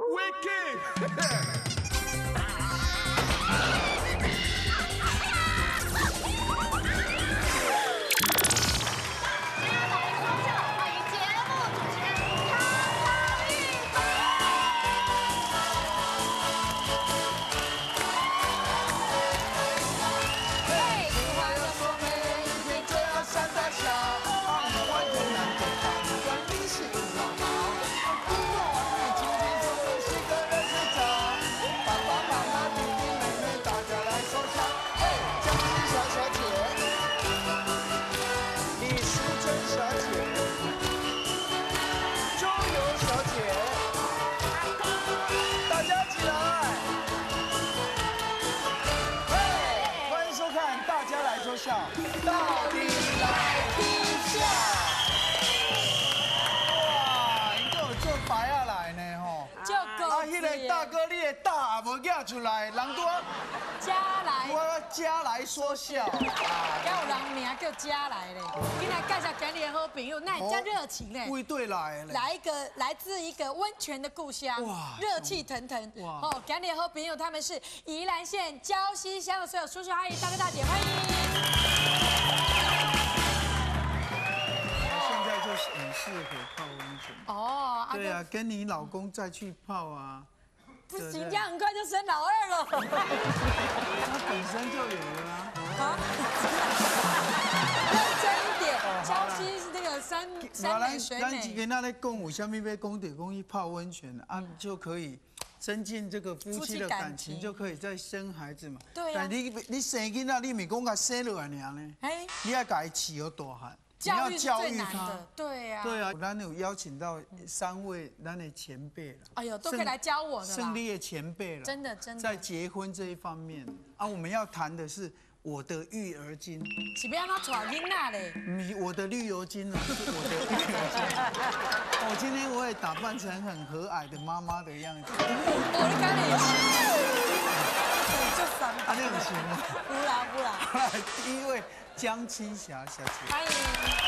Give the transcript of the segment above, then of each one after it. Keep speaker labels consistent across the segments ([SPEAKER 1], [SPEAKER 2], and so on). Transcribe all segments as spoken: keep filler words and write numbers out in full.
[SPEAKER 1] Wicked。到底来听下。哇，你都有做白啊来呢吼。
[SPEAKER 2] 就够。
[SPEAKER 1] 啊，迄个大哥，你的大无寄出来，人都
[SPEAKER 2] 加来。
[SPEAKER 1] 我加来说笑。
[SPEAKER 2] 敢有人名叫加来嘞？今来介绍今日的好朋友，那加热情嘞。
[SPEAKER 1] 归队来了。
[SPEAKER 2] 来一个来自一个温泉的故乡，哇，热气腾腾。哇，哦，今日的好朋友他们是宜兰县礁溪乡的所有叔叔阿姨、大哥大姐，欢迎。
[SPEAKER 1] 很适合泡温泉哦，对啊，跟你老公再去泡啊，
[SPEAKER 2] 不行，这样很快就生老二了。
[SPEAKER 1] 他本身就有了啊。啊，
[SPEAKER 2] 认真一点，礁溪是那个山山美水美。
[SPEAKER 1] 咱几个那在讲有虾米要讲就讲去泡温泉啊，就可以增进这个夫妻的感情，就可以再生孩子嘛。
[SPEAKER 2] 对啊。
[SPEAKER 1] 但你你生囡仔，你咪讲甲生落来尔呢？哎，你要甲伊饲有大汉。
[SPEAKER 2] 教育是最难的，对呀，
[SPEAKER 1] 对啊，咱有邀请到三位咱的前辈了，
[SPEAKER 2] 哎呦，都可以来教我的
[SPEAKER 1] 胜利的前辈了，
[SPEAKER 2] 真的真的，
[SPEAKER 1] 在结婚这一方面啊，我们要谈的是我的育儿经，
[SPEAKER 2] 是不要他传囡仔嘞，
[SPEAKER 1] 你我的绿油精啊，是我的育儿经，我今天我也打扮成很和蔼的妈妈的样子，
[SPEAKER 2] 哦，你刚才也是，就三，
[SPEAKER 1] 啊，你很行吗？
[SPEAKER 2] 不啦不啦，
[SPEAKER 1] 第一位。 江青霞小姐，
[SPEAKER 2] 欢迎！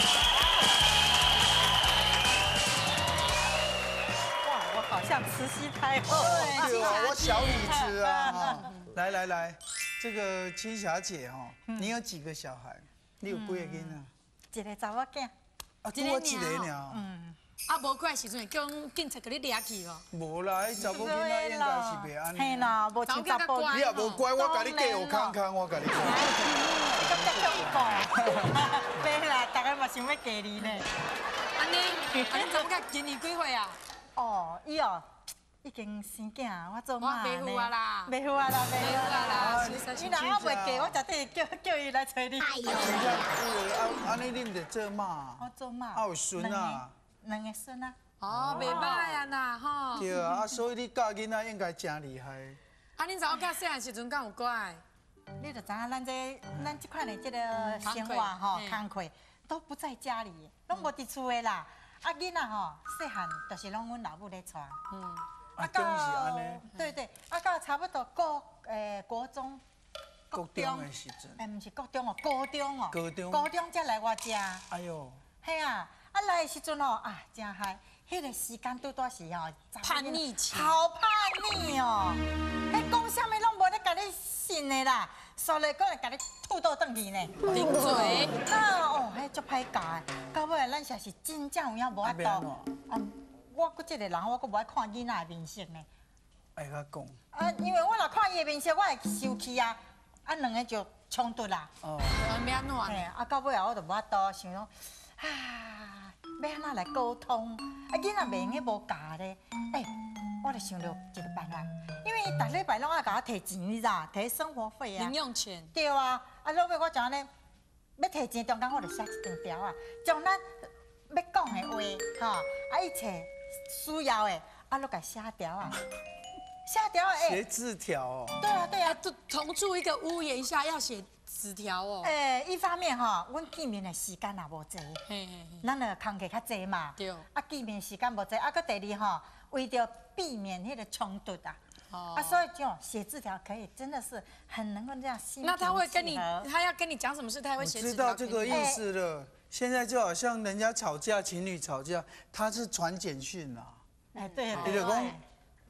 [SPEAKER 3] 哇，我好像慈禧太后，
[SPEAKER 1] 对啊，我小李子啊！来来来，这个青霞姐哈，你有几个小孩？你有几个囡仔？
[SPEAKER 3] 一个查某囝，
[SPEAKER 1] 啊，多一个呢。
[SPEAKER 2] 嗯。啊，无怪时阵叫警察给你抓去哦。
[SPEAKER 1] 无啦，迄查某囡仔应该是袂安尼。
[SPEAKER 3] 嘿啦，无像查甫。
[SPEAKER 1] 你也无乖，我甲你加有康康，我甲你讲。
[SPEAKER 3] 你咁只恐怖。袂啦，大家嘛想要嫁你呢。
[SPEAKER 2] 安尼，安尼查某囝今年几岁啊？
[SPEAKER 3] 哦，伊哦，已经生囝，我做妈呢。
[SPEAKER 2] 袂赴啊啦，
[SPEAKER 3] 袂赴啊啦，
[SPEAKER 2] 袂赴啊啦。
[SPEAKER 3] 伊若还袂嫁，我绝对叫叫伊来找你。
[SPEAKER 1] 真正，啊，安尼你唔得做妈。
[SPEAKER 3] 我做妈。
[SPEAKER 1] 啊，有孙啊。
[SPEAKER 3] 两个孙啊！
[SPEAKER 2] 哦，袂歹啊呐，吼。
[SPEAKER 1] 对啊，啊，所以你教囡仔应该真厉害。
[SPEAKER 2] 啊，恁查某囝细汉时阵敢有乖？
[SPEAKER 3] 你就知影咱这咱这款的这个生活吼，工课都不在家里，拢无伫厝的啦。啊，囡仔吼，细汉就是拢阮老母咧带。嗯。
[SPEAKER 1] 啊，当是安尼。
[SPEAKER 3] 对对，啊，到差不多国诶国中。
[SPEAKER 1] 国中的时阵。
[SPEAKER 3] 诶，毋是国中哦，高中哦。
[SPEAKER 1] 高中。
[SPEAKER 3] 高中才来我家。
[SPEAKER 1] 哎呦。
[SPEAKER 3] 嘿啊。 啊来的时阵哦，啊真嗨！迄个时间拄拄是哦，
[SPEAKER 2] 叛逆期，
[SPEAKER 3] 好叛逆哦！迄讲啥物拢无咧甲你信的啦，所以讲来甲你吐倒转去呢。
[SPEAKER 2] 顶嘴。
[SPEAKER 3] 那哦，迄足歹教的，到尾咱才是真正有影无法度。啊，我搁即个人，我搁无爱看囡仔的面色呢。
[SPEAKER 1] 爱甲讲。
[SPEAKER 3] 啊，因为我若看伊的面色，我会生气啊，啊两个就冲突啦。哦。
[SPEAKER 2] 要安怎？
[SPEAKER 3] 嘿，啊到尾啊，我就无法度想讲，啊。 要安怎来沟通？啊，囡仔袂用迄无教咧，哎，我就想到一个办法，因为伊逐礼拜拢爱甲我摕钱，你知？摕生活费啊。
[SPEAKER 2] 零用钱。
[SPEAKER 3] 对啊，啊，落尾我就安尼，要摕钱中间我就写一张条啊，将咱要讲的话，吼，啊，一切需要的，啊，落甲写条啊，写条啊，
[SPEAKER 1] 写字条哦。
[SPEAKER 3] 对啊，对啊，
[SPEAKER 2] 同同住一个屋檐下要写。 纸条哦，
[SPEAKER 3] 诶，一方面吼，阮见面的时间也无济，咱个工课较济嘛，对，啊见面时间无济，啊，搁第二吼，为着避免迄个冲突啊，哦，啊，所以这种写字条可以真的是很能够这样心平气和。
[SPEAKER 2] 那他会跟你，他要跟你讲什么事，他会写字条。
[SPEAKER 1] 知道这个意思了。现在就好像人家吵架，情侣吵架，他是传简讯啦。
[SPEAKER 3] 哎，对，
[SPEAKER 1] 比如讲，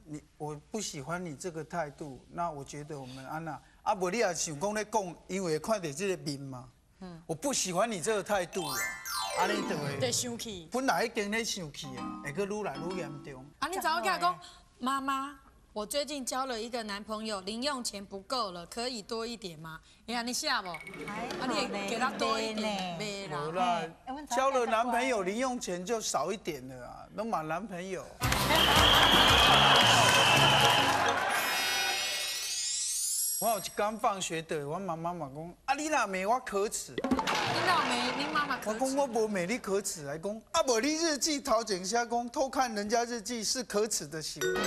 [SPEAKER 1] 你我不喜欢你这个态度，那我觉得我们安娜啊，无你也想讲咧讲，因为看到这个面嘛，嗯，我不喜欢你这个态度啊，安尼就会，
[SPEAKER 2] 对，生气，
[SPEAKER 1] 本来已经咧生气啊，会个愈来愈严重。
[SPEAKER 2] 啊，你早我跟他讲，妈妈，我最近交了一个男朋友，零用钱不够了，可以多一点吗？你看你下不？啊，你也给他多一点，没啦。
[SPEAKER 1] 交了男朋友，零用钱就少一点了啊，都买男朋友。我有一天放学的，我妈妈嘛讲，啊你若骂我可耻。
[SPEAKER 2] 你老妹，你妈妈可耻。
[SPEAKER 1] 我讲我无骂你可耻，来讲啊无你日记头前写讲偷看人家日记是可耻的行为。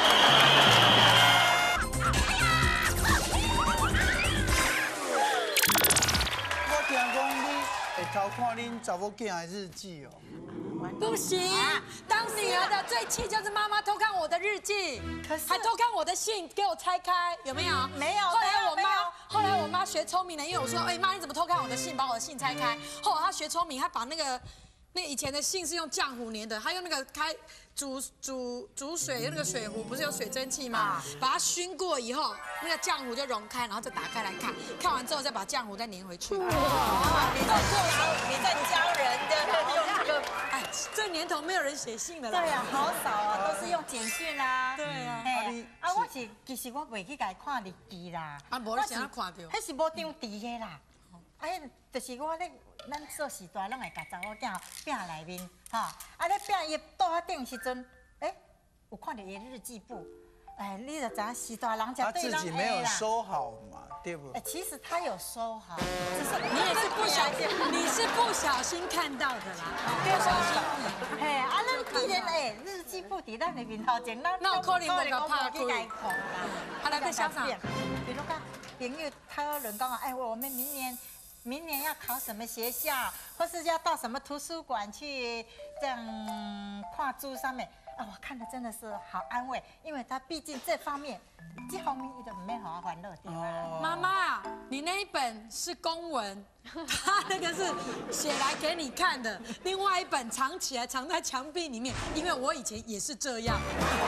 [SPEAKER 1] 我听讲你会偷看恁查某囝的日记哦。
[SPEAKER 2] 不行，当女儿的最气就是妈妈偷看我的日记，还偷看我的信给我拆开，有没有？
[SPEAKER 3] 没有。
[SPEAKER 2] 后来我妈，后来我妈学聪明了，因为我说，哎妈，你怎么偷看我的信，把我的信拆开？后来她学聪明，她把那个那以前的信是用浆糊粘的，她用那个开煮煮煮水那个水壶不是有水蒸气吗？把它熏过以后，那个浆糊就溶开，然后再打开来看，看完之后再把浆糊再粘回去。哇，
[SPEAKER 3] 你在做你在教人的用这个。
[SPEAKER 2] 哎，这年头没有人写信了啦。
[SPEAKER 3] 对呀，好少啊，都是用简讯啦。
[SPEAKER 2] 对啊。
[SPEAKER 3] 哎，啊，我是其实我袂去甲伊看日记啦。
[SPEAKER 2] 啊，无你怎啊看到？
[SPEAKER 3] 迄是无张持的啦。哎，就是我咧，咱做时代，咱会甲查某囝拼内面，哈，啊咧拼伊倒遐顶时阵，哎，有看到伊日记簿。哎，你就知影时代人才对人
[SPEAKER 1] 他自己没有收好嘛，对不？
[SPEAKER 3] 哎，其实他有收好，只是
[SPEAKER 2] 你也是不小心，你是不小心看到的啦，不小心。
[SPEAKER 3] 嘿，啊，咱既然哎日记簿伫咱的面头前，咱
[SPEAKER 2] 那有可能无甲拍开
[SPEAKER 3] 看啦。
[SPEAKER 2] 啊，来个小啥？
[SPEAKER 3] 比如讲，朋友讨论讲啊，哎，我们明年明年要考什么学校，或是要到什么图书馆去这样看书上面。啊，我看的真的是好安慰，因为他毕竟这方面，这方面伊都唔免互我烦恼对吧？
[SPEAKER 2] 妈妈，你那一本是公文，他那个是写来给你看的，另外一本藏起来，藏在墙壁里面，因为我以前也是这样，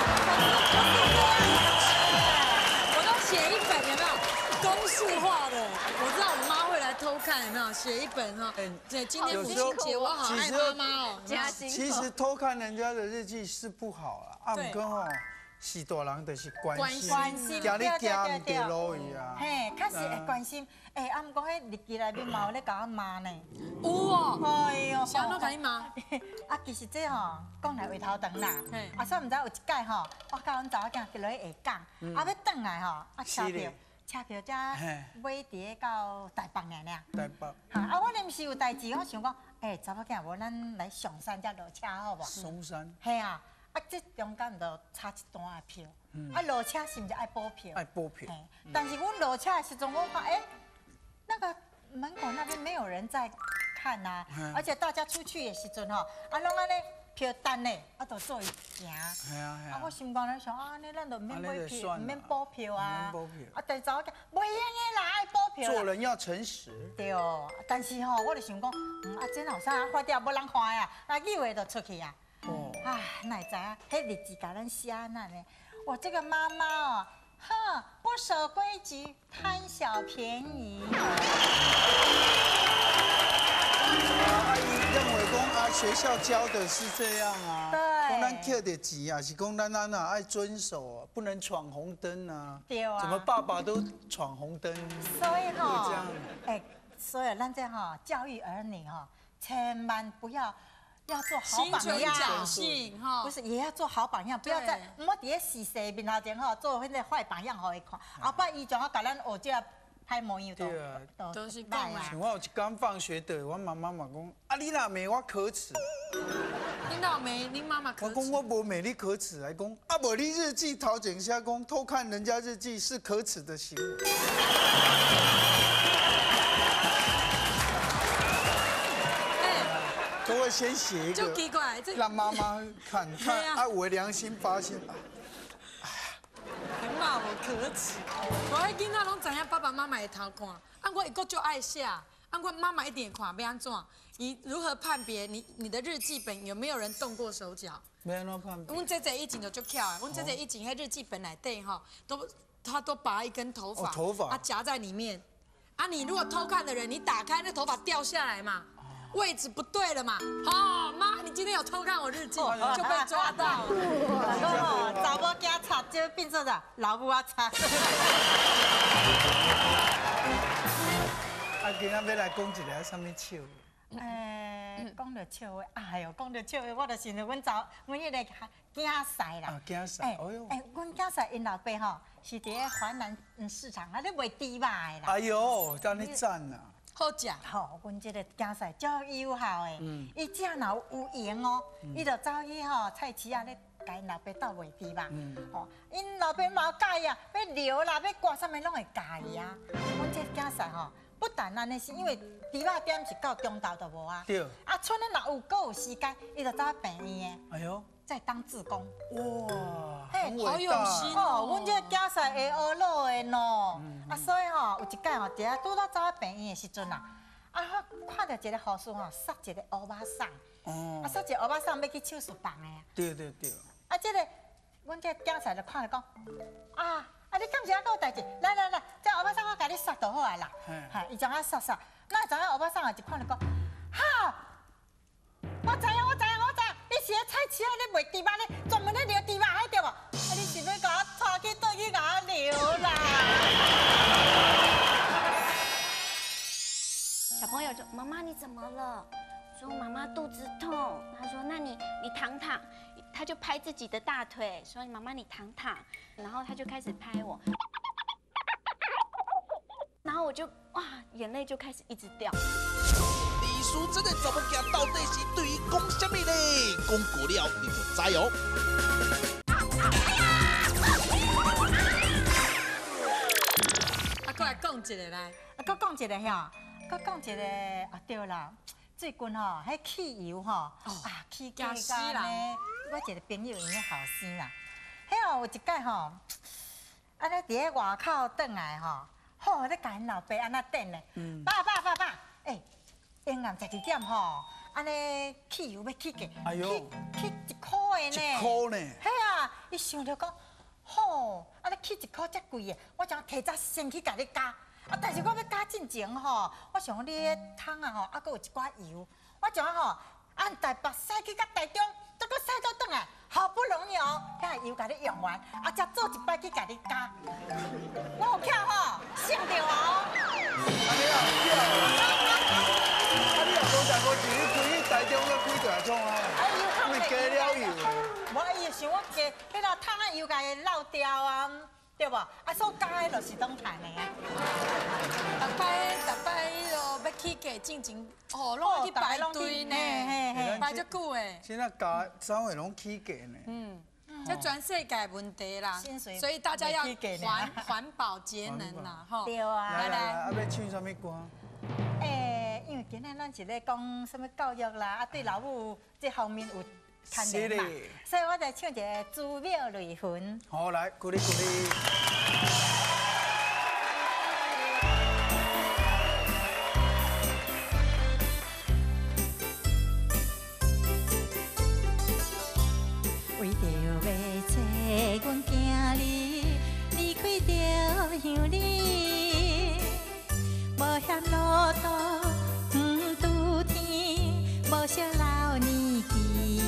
[SPEAKER 2] 我都写一本，有没有？公式化的，我知道我妈会来偷看，有没有？写一本哈，对，今天母亲节，我好爱妈妈哦。
[SPEAKER 1] 其实偷看人家的日记是不好啦，啊，不过吼，是大人就是关心，
[SPEAKER 3] 关心，
[SPEAKER 1] 惊你惊唔对路去啊。
[SPEAKER 3] 嘿，确实会关心。哎，啊，毋过迄日记内面嘛有咧甲我骂呢。
[SPEAKER 2] 有哦。
[SPEAKER 3] 哎呦，
[SPEAKER 2] 啥拢甲你骂？
[SPEAKER 3] 啊，其实这吼讲来话头长啦。啊，所以毋知有一届吼，我甲阮查某囝伫落去下港，啊要转来吼，啊车票。车票才买伫到台北尔尔。
[SPEAKER 1] 台北。
[SPEAKER 3] 啊，我临时有代志，我想讲，哎，查某囝，无咱来上山才落车好无？
[SPEAKER 1] 松山。
[SPEAKER 3] 系啊，啊，这中间就差一段的票。啊，落车是毋是爱补票？
[SPEAKER 1] 爱补票。
[SPEAKER 3] 但是阮落车的时阵，我看，哎，那个门口那边没有人在看呐，而且大家出去的时阵吼，啊，拢安尼。票单嘞，啊，就做伊行。系啊系啊。啊，我心肝咧想啊，安尼咱就唔免买票，唔免补票啊。
[SPEAKER 1] 免补票。
[SPEAKER 3] 啊，但是查某囝袂用的啦，爱补票。
[SPEAKER 1] 做人要诚实。
[SPEAKER 3] 对哦，但是吼，我就想讲，嗯，啊，真有啥发掉无人看呀，啊，以为就出去啊。哦。啊，哪会知啊？迄日子甲咱写安那呢？我这个妈妈哦，哼，不守规矩，贪小便宜。
[SPEAKER 1] 阿姨认为讲啊，学校教的是这样啊，
[SPEAKER 3] 对，
[SPEAKER 1] 讲咱捡的钱啊，是讲咱咱啊爱遵守啊，不能闯红灯啊。
[SPEAKER 3] 对啊。
[SPEAKER 1] 怎么爸爸都闯红灯？
[SPEAKER 3] 所以哈，
[SPEAKER 1] 这样，
[SPEAKER 3] 哎，所以咱这哈教育儿女哈，千万不要要做好榜样，
[SPEAKER 2] 侥幸哈，
[SPEAKER 3] 不是也要做好榜样，不要在唔好伫咧死死面头前哈做迄个坏榜样，互伊看，后摆伊怎啊甲咱学这歹模样都
[SPEAKER 2] 都是讲啊。
[SPEAKER 1] 像我有一天放学的，我妈妈嘛讲，啊你若骂我可耻。
[SPEAKER 2] 你老妹，你妈妈可耻。
[SPEAKER 1] 我讲我无骂你可耻，还讲啊无你日记头前写讲偷看人家日记是可耻的行为。可我先写一个，
[SPEAKER 2] 就奇怪，
[SPEAKER 1] 让妈妈看看，啊我良心发现。
[SPEAKER 2] 还骂我可耻，我迄囡仔拢知影爸爸妈妈会偷看，啊我一个就爱写，啊我妈妈一定会看，要安怎？你如何判别你你的日记本有没有人动过手脚？
[SPEAKER 1] 没安怎判别？
[SPEAKER 2] 阮姐姐以前就足巧的，阮姐姐以前迄日记本内底吼，都她都拔一根头发，
[SPEAKER 1] 头发，
[SPEAKER 2] 啊夹在里面。啊，你如果偷看的人，你打开那头发掉下来嘛，位置不对了嘛。哦，妈，你今天有偷看我日记，就被抓到。
[SPEAKER 3] 大哥吼，查某囝插，就变做啥？老母啊插。
[SPEAKER 1] 啊，今仔要来讲一个什么笑？
[SPEAKER 3] 诶，讲到笑话，哎呦，讲到笑话，我就想到阮查，阮迄个囝婿啦。
[SPEAKER 1] 啊，囝婿，哎呦，
[SPEAKER 3] 哎，阮囝婿因老爸吼是伫咧华南市场啊咧卖猪肉的啦。
[SPEAKER 1] 哎呦，等你赞呐！
[SPEAKER 2] 好食。
[SPEAKER 3] 吼，阮这个囝婿足友好的，伊只若有闲哦，伊就走去吼菜市啊咧。甲因老爸斗卖猪肉，吼，因老爸嘛介意啊，要撩啦，要刮啥物拢会介意啊。阮这囝婿吼，不但安尼是因为猪肉店是到中昼就无啊，
[SPEAKER 1] 对，
[SPEAKER 3] 啊，剩咧若有够有时间，伊就走去病院的，
[SPEAKER 1] 哎呦，
[SPEAKER 3] 再当志工。
[SPEAKER 1] 哇，
[SPEAKER 2] 嘿，好有心
[SPEAKER 3] 哦，阮这囝婿会学老的喏，啊，所以吼有一届吼，伫啊拄到走去病院的时阵啊，啊，看到一个护士吼，塞一个乌巴桑，啊，塞一个乌巴桑要去手术房的啊。
[SPEAKER 1] 对对对。
[SPEAKER 3] 啊，这个，阮这囝婿就看了讲，啊，啊，你敢是还有代志？来来来，这乌巴桑我甲你杀就好啊啦。哈，伊将我杀杀，那知影乌巴桑也就看了讲，哈，我知影，我知影，我知影，你是咧菜市啊咧卖猪肉咧，专门咧撩猪肉迄对无？啊，你是要甲我带去倒去甲我撩啦？
[SPEAKER 4] 小朋友说：“妈妈你怎么了？”说：“妈妈肚子痛。”他说：“那你你躺躺。”他就拍自己的大腿，说：“妈妈，你躺躺。”然后他就开始拍我，然后我就哇，眼泪就开始一直掉。
[SPEAKER 5] 李叔这个查某囝到底是对伊讲什么呢？讲过了你就知哦。
[SPEAKER 2] 啊，过来讲一个来，
[SPEAKER 3] 啊，搁讲一个遐，搁讲一个啊，对啦。最近吼，迄汽油吼，啊，起价价呢。我一个朋友因咧后生啦，迄吼有一届吼，安尼伫咧外口转来吼，好咧甲因老爸安那等咧，爸爸爸爸，哎，阴暗十二点吼，安尼汽油要起价，
[SPEAKER 1] 哎呦，
[SPEAKER 3] 起一箍的呢，
[SPEAKER 1] 一箍呢，
[SPEAKER 3] 嘿啊，伊想着讲，吼，安尼起一箍遮贵的，我想提早先去甲你加。啊！但是我要加进前吼，我想讲你迄桶啊吼，还佫有一寡油，我想吼按台北驶去到台中，再佫驶到转来，好不容易哦，遐油甲你用完，啊，才做一摆去甲你加，我有巧吼，省着哦。
[SPEAKER 1] 啊你啊，啊你啊，无代无志，你开去台中要开大厂啊？
[SPEAKER 3] 啊油桶
[SPEAKER 1] 咪加了油。
[SPEAKER 3] 我伊想我加，迄个桶啊油甲伊漏掉啊。对无？啊，所加的就是拢赚的啊。
[SPEAKER 2] 逐摆逐摆迄落要起价进前，哦，拢要去排队呢，排足久诶。
[SPEAKER 1] 现在加三位拢起价呢。
[SPEAKER 2] 嗯，这全世界问题啦，所以大家要环环保节能啦，吼。
[SPEAKER 3] 对啊。
[SPEAKER 1] 来来，啊要唱什么歌？
[SPEAKER 3] 诶，因为今日咱是咧讲什么教育啦，啊对老母这方面有。看见嘛，所以我就唱一个《祖庙雷魂》。
[SPEAKER 1] 好，来鼓励鼓励。
[SPEAKER 3] 为着要找阮囝儿，离开着乡里，无险路途远拄天，无惜老年纪。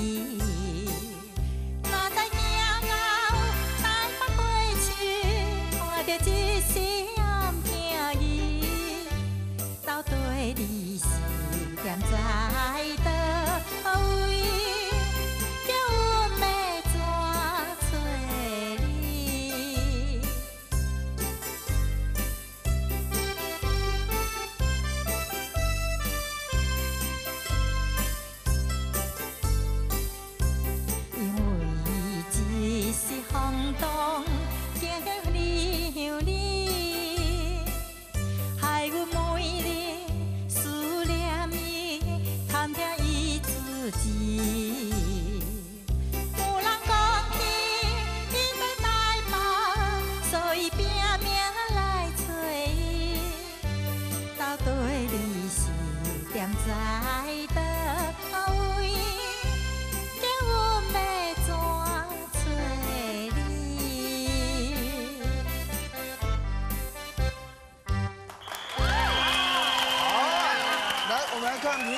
[SPEAKER 3] 你是踮在倒位，叫阮要怎找你？因为一时风动，惊你乡里，害阮每日。探听伊自己，有人讲起伊要台北，所以拼命来找伊。到底你是踮在倒位？叫阮要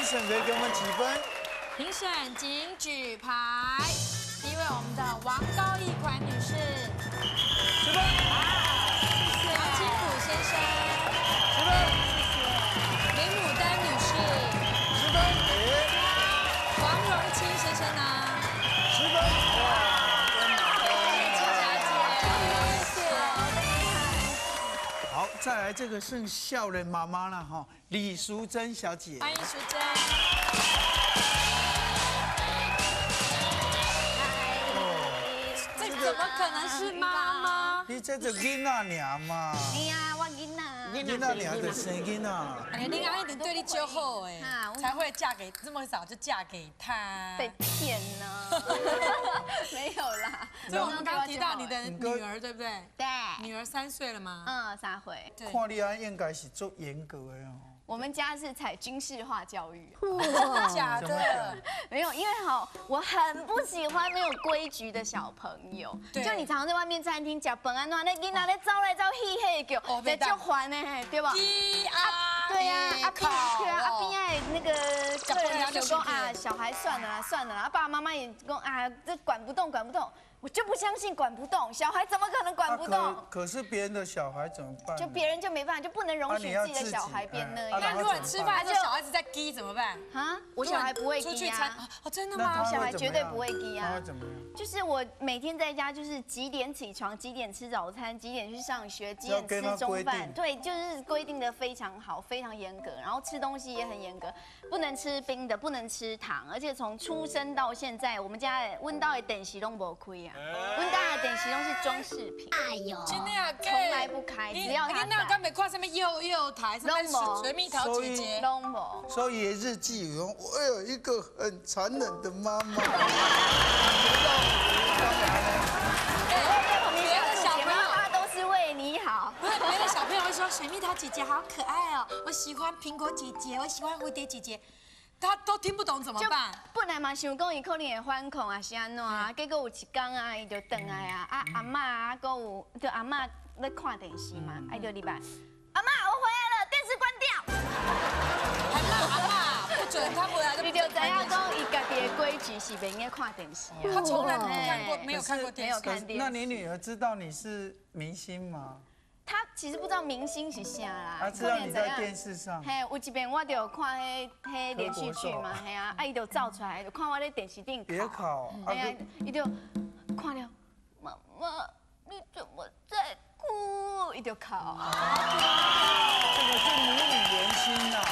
[SPEAKER 1] 审可以给我们几分？
[SPEAKER 2] 评审请举牌。第一位，我们的王高义款女士，
[SPEAKER 1] 十分。
[SPEAKER 2] 杨清甫先生，
[SPEAKER 1] 十分。
[SPEAKER 2] 林牡丹女士，
[SPEAKER 1] 十分。
[SPEAKER 2] 王荣清先生呢？
[SPEAKER 1] 十分。
[SPEAKER 2] 谢谢金小姐，
[SPEAKER 1] 好，再来这个剩笑人妈妈了哈，李淑珍小姐。
[SPEAKER 2] 欢迎淑珍。这怎么可能是妈妈？
[SPEAKER 1] 你这个囡仔娘嘛？
[SPEAKER 4] 哎呀，我囡仔。
[SPEAKER 1] 囡仔娘的生囡仔。
[SPEAKER 2] 哎，你阿一定对你就好哎，才会嫁给这么早就嫁给他。
[SPEAKER 4] 被骗呢？没有啦。
[SPEAKER 2] 所以我们刚刚提到你的女儿，对不对？
[SPEAKER 4] 对。
[SPEAKER 2] 女儿三岁了吗？
[SPEAKER 4] 嗯，三岁。
[SPEAKER 2] 对。
[SPEAKER 1] 看你啊，应该是做严格的哦。
[SPEAKER 4] 我们家是采军事化教育，
[SPEAKER 2] 真的假的？
[SPEAKER 4] 没有，因为哈，我很不喜欢没有规矩的小朋友。就你常常在外面餐厅吃饭啊，那囡仔咧走来走去嘿叫，这就烦呢，对吧？
[SPEAKER 2] 啊，
[SPEAKER 4] 对呀，阿边对啊，阿边哎那个客人就说啊，小孩算了啦，算了啦，爸爸妈妈也讲啊，这管不动，管不动。我就不相信管不动，小孩怎么可能管不动？
[SPEAKER 1] 啊、可, 可是别人的小孩怎么办？
[SPEAKER 4] 就别人就没办法，就不能容许自己的小孩变那样。
[SPEAKER 2] 那如果吃饭就小孩子在滴怎么办？
[SPEAKER 4] 啊，我小孩不会滴啊。
[SPEAKER 2] 哦，真的吗？
[SPEAKER 4] 小孩绝对不会滴啊。
[SPEAKER 1] 他会怎么样？
[SPEAKER 4] 就是我每天在家，就是几点起床，几点吃早餐，几点去上学，几点吃中饭。对，就是规定的非常好，非常严格。然后吃东西也很严格，不能吃冰的，不能吃糖。而且从出生到现在，我们家的温到的电视都没开啊，温到的电视都是装饰品。哎呦，
[SPEAKER 2] 真的啊，
[SPEAKER 4] 从来不开，只要他在。
[SPEAKER 2] 你那刚没看上面幼幼台，上面水蜜桃姐姐，
[SPEAKER 4] 都没。
[SPEAKER 1] 所以日记有我有一个很残忍的妈妈。
[SPEAKER 2] 别的小朋友
[SPEAKER 4] 他都是为你好。
[SPEAKER 2] 别的小朋友会说水蜜桃姐姐好可爱哦，我喜欢苹果姐姐，我喜欢蝴蝶姐姐。他都听不懂怎么办？
[SPEAKER 4] 本来嘛想讲伊可能会反抗啊，是安怎啊？结果有一天啊，伊就回来啊，啊阿嬷啊，搁有就阿嬷咧看电视嘛，哎就礼拜，阿嬷我回来了，电视关掉。
[SPEAKER 2] 还骂阿嬷不准他回来，
[SPEAKER 4] 你就知影讲伊家己的规矩是袂应看电视啊。
[SPEAKER 2] 他从来没有看过，没有看过电视，
[SPEAKER 4] 没有看电视。
[SPEAKER 1] 那你女儿知道你是明星吗？
[SPEAKER 4] 他其实不知道明星是啥啦，
[SPEAKER 1] 他知道你在电视上。
[SPEAKER 4] 嘿，有一遍我就看迄迄连续剧嘛，嘿啊，啊伊就照出来，就看我咧电视顶
[SPEAKER 1] 别考。
[SPEAKER 4] 哎呀，伊就看了，妈妈你怎么在哭？伊就哭。
[SPEAKER 1] 这个是母语原心呐。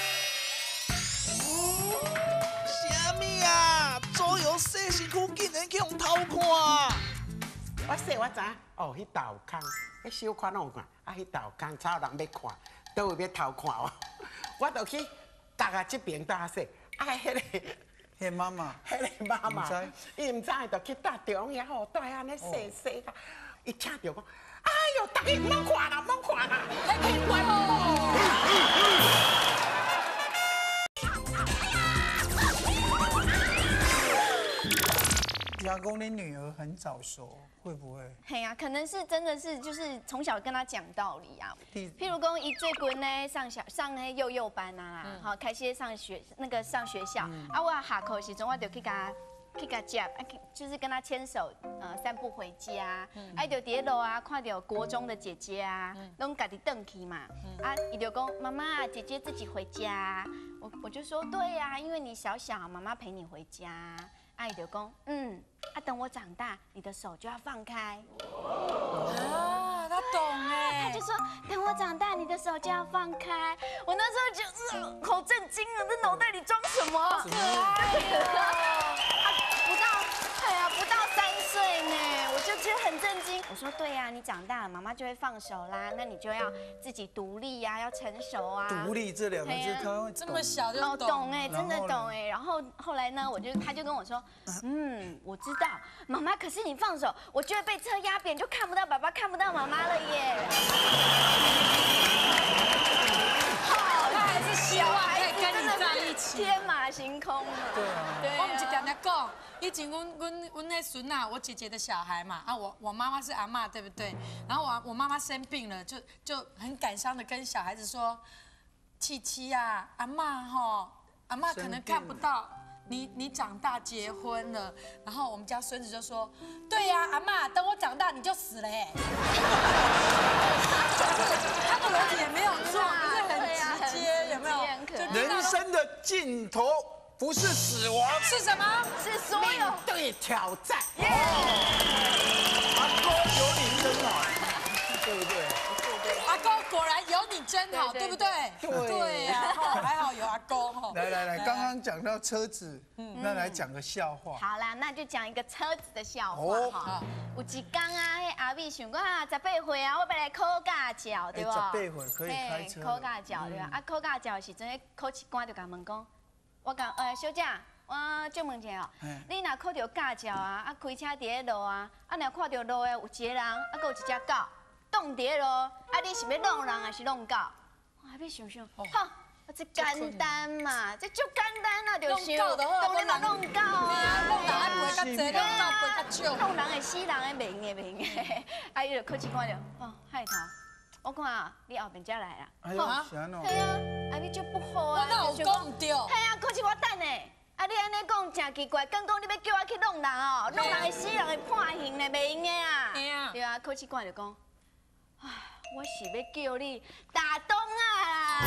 [SPEAKER 5] 啥物啊？左右洗身躯竟然去用偷看？
[SPEAKER 6] 我说我知，哦，迄道空，迄小看拢有看，啊，迄道空草人要看，倒位要偷看哦。我就去搭啊这边搭说，啊，迄个，
[SPEAKER 1] 迄妈妈，
[SPEAKER 6] 迄个妈妈，伊唔知，就去搭中央吼，带安尼洗洗啊，伊听到讲，哎呦，大家唔好看啦，唔好看啦，
[SPEAKER 2] 还骗我。
[SPEAKER 1] 听讲你女儿很早熟，会不会？
[SPEAKER 4] 嘿呀，可能是真的是就是从小跟她讲道理啊。譬如讲，伊最近呢上小上那幼幼班啊，好开始上学那个上学校啊，我下课时阵我就去跟她去跟她接，啊就是跟她牵手呃散步回家，啊就伫路啊看到国中的姐姐啊，拢家己转去嘛，啊伊就讲妈妈姐姐自己回家，我我就说对呀，因为你小小，妈妈陪你回家。阿姨就讲，嗯，啊，等我长大，你的手就要放开。
[SPEAKER 2] 啊，他懂哎。
[SPEAKER 4] 他就说，等我长大，你的手就要放开。我那时候就，呃，好震惊啊！这脑袋里装什么？
[SPEAKER 2] 可爱呀！
[SPEAKER 4] 不到，对啊，不到三岁呢，我就觉得很震惊。我说，对呀，你长大了，妈妈就会放手啦，那你就要自己独立呀，要成熟啊。
[SPEAKER 1] 独立这两个字，他会
[SPEAKER 2] 这么小就懂。
[SPEAKER 4] 懂哎，真的懂哎。然后后来呢，我就他就跟我说。嗯，我知道，妈妈。可是你放手，我就会被车压扁，就看不到爸爸，看不到妈妈了耶。
[SPEAKER 2] 好，他还是希望可以跟你在一起，
[SPEAKER 4] 天马行空。
[SPEAKER 1] 对啊。
[SPEAKER 2] 对。我们就常常讲，以前阮阮阮那孙啊，我姐姐的小孩嘛，啊我我妈妈是阿嬷，对不对？然后我我妈妈生病了，就就很感伤的跟小孩子说，琪琪啊，阿嬷吼。 阿妈可能看不到你，你长大结婚了，然后我们家孙子就说，对呀，阿妈，等我长大你就死了哎。他的逻辑也没有错，不是很直接，有没有？
[SPEAKER 1] 人生的尽头不是死亡，
[SPEAKER 2] 是什么？
[SPEAKER 4] 是所有
[SPEAKER 6] 对挑战。
[SPEAKER 1] 阿哥有你真好，对不对？
[SPEAKER 2] 阿公果然有你真好，对不对？对呀，还好有阿公哈。
[SPEAKER 1] 来来来，刚刚讲到车子，那来讲个笑话。
[SPEAKER 4] 好啦，那就讲一个车子的笑话哈。有一天啊，迄阿美想讲啊，十八岁啊，我要来考驾照，对不？
[SPEAKER 1] 十八岁可以开车。
[SPEAKER 4] 考驾照对吧？啊，考驾照的时阵，迄考试官就甲问讲，我讲，诶，小姐，我借问一下哦，你若考到驾照啊，啊开车伫咧路啊，啊若看到路诶有一个人，啊搁有一只狗。挡伫咧路，啊！你是要弄人还是弄狗？我还要想想，好，这简单嘛，这足简单啊，就想当然嘛弄狗啊，
[SPEAKER 2] 弄人爱赔较济，弄狗赔较少。
[SPEAKER 4] 弄人会死人的命的命的，啊！伊就考试官就，哦，海头，我看啊，你后面才来啦。
[SPEAKER 1] 哎呦，是安怎？
[SPEAKER 4] 系啊，啊你就不好啊。
[SPEAKER 2] 我哪有讲唔对？系
[SPEAKER 4] 啊，可是我等呢。啊！你安尼讲真奇怪，刚讲你要叫我去弄人哦，弄人会死人会判刑的，袂用的啊。对啊。对啊，考试官就讲。唉，我是要叫你打东啊！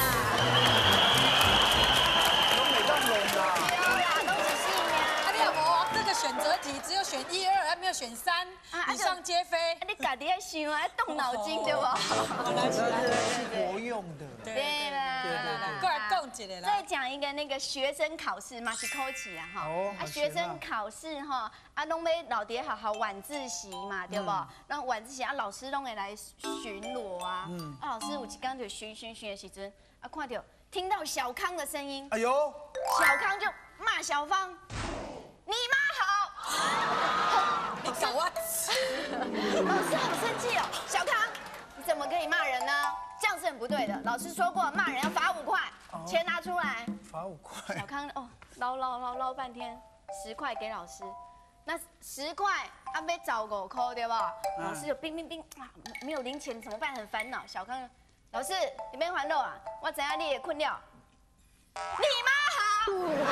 [SPEAKER 1] 拢袂当弄啦。
[SPEAKER 4] 对啊，都是死命。
[SPEAKER 2] 啊，你有无这个选择题只有选一二，还没有选三，以上皆非。
[SPEAKER 4] 你家己要想啊，要动脑筋对不？
[SPEAKER 1] 那是活用的。
[SPEAKER 4] 对啦。
[SPEAKER 2] 对对对。过来讲一个啦。
[SPEAKER 4] 再讲一个那个学生考试嘛，是考试啊哈。哦。啊，学生考试哈，啊，拢要老爹好好晚自习嘛，对不？然后晚自习啊，老师拢会来巡逻啊。嗯。啊，老师有一天就巡巡巡的时阵，啊，看到听到小康的声音。
[SPEAKER 1] 哎呦。
[SPEAKER 4] 小康就骂小芳，你妈好。
[SPEAKER 2] 你搞我！
[SPEAKER 4] 老师好生气哦，小康，你怎么可以骂人呢？这样是很不对的。老师说过，骂人要罚五块，钱拿出来。
[SPEAKER 1] 罚五块。
[SPEAKER 4] 小康哦，捞捞捞捞半天，十块给老师。那十块啊，要找五块对吧？老师就冰冰冰啊，没有零钱怎么办？很烦恼。小康，老师你别还肉啊，我知影你也困了。你妈好。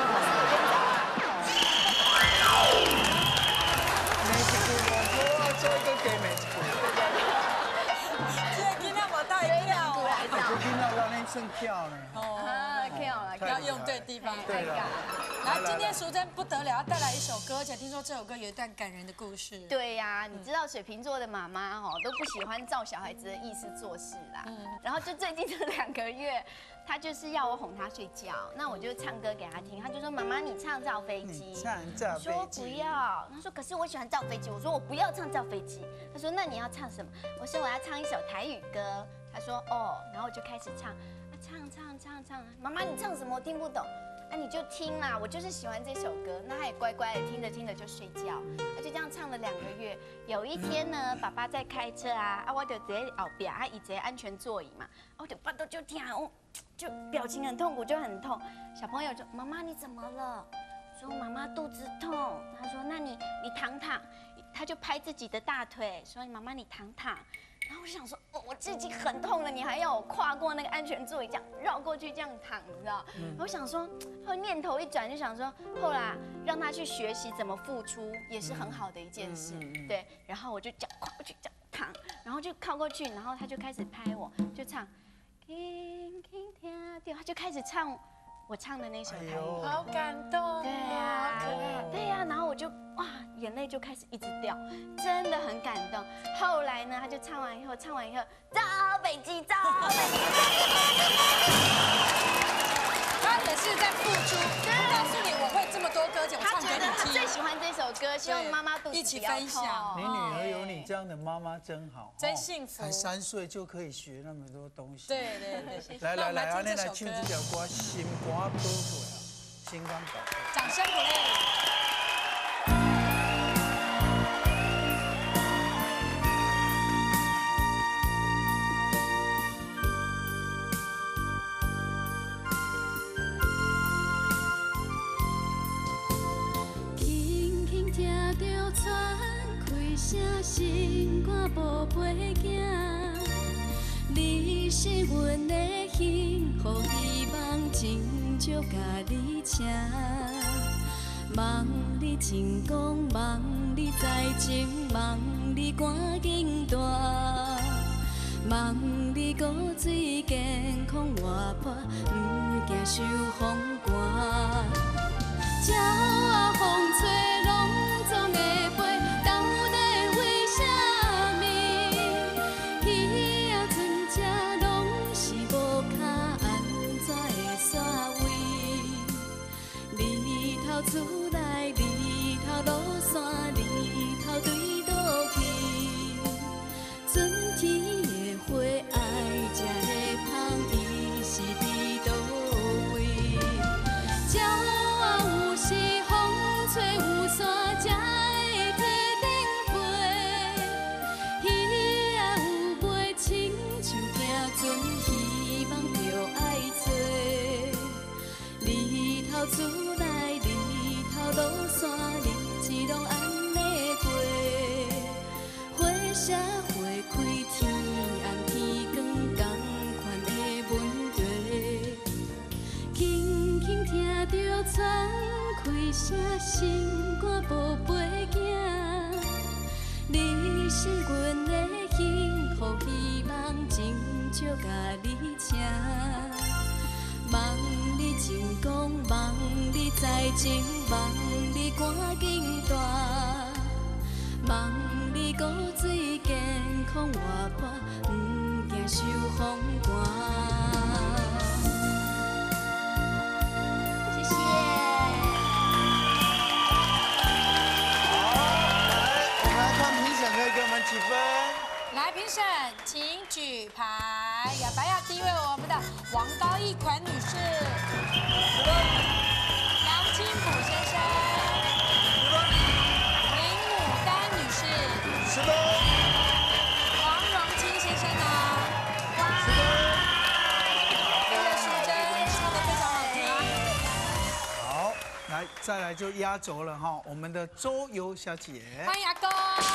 [SPEAKER 1] 每一句我我做一个给每一句。
[SPEAKER 2] 这个囡仔无太跳哦，
[SPEAKER 1] 这囡仔让你算跳呢。
[SPEAKER 4] 哦，跳了，
[SPEAKER 2] 要用对地方。
[SPEAKER 1] 对了。
[SPEAKER 2] 来，今天淑珍不得了，要带来一首歌，而且听说这首歌有一段感人的故事。
[SPEAKER 4] 对呀，你知道水瓶座的妈妈哈都不喜欢照小孩子的意思做事啦。嗯。然后就最近这两个月，她就是要我哄她睡觉，那我就唱歌给她听，她就说妈妈你唱造飞机。
[SPEAKER 1] 唱造飞机。
[SPEAKER 4] 说不要，她说可是我喜欢造飞机，我说我不要唱造飞机。她说那你要唱什么？我说我要唱一首台语歌。她说哦，然后我就开始唱，唱唱唱唱，妈妈你唱什么我听不懂。啊，你就听啦，我就是喜欢这首歌，那他也乖乖的听着听着就睡觉，他就这样唱了两个月。有一天呢，爸爸在开车啊，啊，我就在后边，啊，椅子安全座椅嘛，我就巴肚就痛，我就表情很痛苦，就很痛。小朋友就妈妈你怎么了？说妈妈肚子痛。他说那你你躺躺，他就拍自己的大腿，说妈妈你躺躺。然后我就想说，哦，我自己很痛了，你还要我跨过那个安全座椅，这样绕过去这样躺，你知道？嗯、我想说，后念头一转就想说，后来让他去学习怎么付出，也是很好的一件事，嗯嗯嗯、对。然后我就这样跨过去，这样躺，然后就靠过去，然后他就开始拍我，就唱，听听听，对，他就开始唱我唱的那首台语，
[SPEAKER 2] 好感动，
[SPEAKER 4] 对呀，对呀，然后我就哇，眼泪就开始一直掉，真的很感动。后来呢，他就唱完以后，唱完以后，造飞机，造飞机，
[SPEAKER 2] 他也是在付出。我告诉你，我会这么多歌，我唱给你听。
[SPEAKER 4] 他最喜欢这首歌，希望妈妈肚子
[SPEAKER 2] 一起分享。
[SPEAKER 1] 你女儿有你这样的妈妈真好，
[SPEAKER 2] 真幸福。
[SPEAKER 1] 才三岁就可以学那么多东西。
[SPEAKER 2] 对对对，
[SPEAKER 1] 来来来，阿你来唱这条歌，心肝宝贝啊，心肝宝贝。
[SPEAKER 2] 掌声鼓励。
[SPEAKER 7] 心肝宝贝囝，你是阮的幸福希望，亲像少甲你请。望你成功，望你才情，望你赶紧大，望你骨水健康活泼，毋惊受风寒。鸟啊风吹拢总会飞，到底为啥物？鱼啊船只拢是无脚，安怎会煞位？日头出来，日头落山，日头对倒去。春天的花爱食的芳，伊是伫倒位？鸟啊有时风吹有伞，才会溪顶飞。鱼啊有尾，亲像行船，希望着爱找。日头出来，日头落山，日子拢安尼过。花谢花开，天暗天光，同款的问题。轻轻听着窗开声，心肝宝贝囝，你是阮的幸福希望，真少甲你请。望你成功，望你才情，望你赶紧大，望你骨水健康活泼，毋惊受风寒。谢谢。
[SPEAKER 1] 我们来看评审可以给我们几分？
[SPEAKER 2] 来，评审请举牌，亚白亚第一位，我们的王高一款女士，杨金普先生，林牡丹女士，
[SPEAKER 1] 十分。
[SPEAKER 2] 黄荣清先生呢？
[SPEAKER 1] 十分。
[SPEAKER 2] 这个淑珍唱得非常好听。
[SPEAKER 1] 好，来再来就压轴了哈，我们的周游小姐。
[SPEAKER 2] 欢迎阿公。